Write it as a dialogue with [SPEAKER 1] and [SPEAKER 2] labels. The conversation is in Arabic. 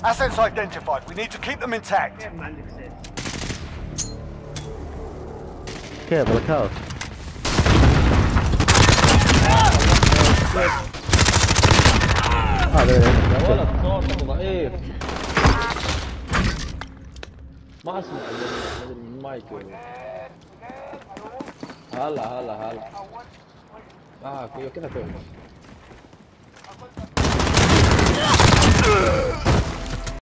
[SPEAKER 1] Assets identified. We need to keep them intact.
[SPEAKER 2] كيف بالكاوس
[SPEAKER 3] يا ولد صوتك ضعيف ما اسمع المايك هلا كذا كويس